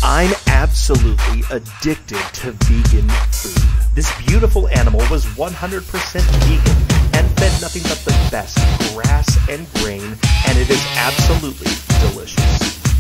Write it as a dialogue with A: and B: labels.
A: I'm absolutely addicted to vegan food. This beautiful animal was 100% vegan and fed nothing but the best grass and grain, and it is absolutely delicious.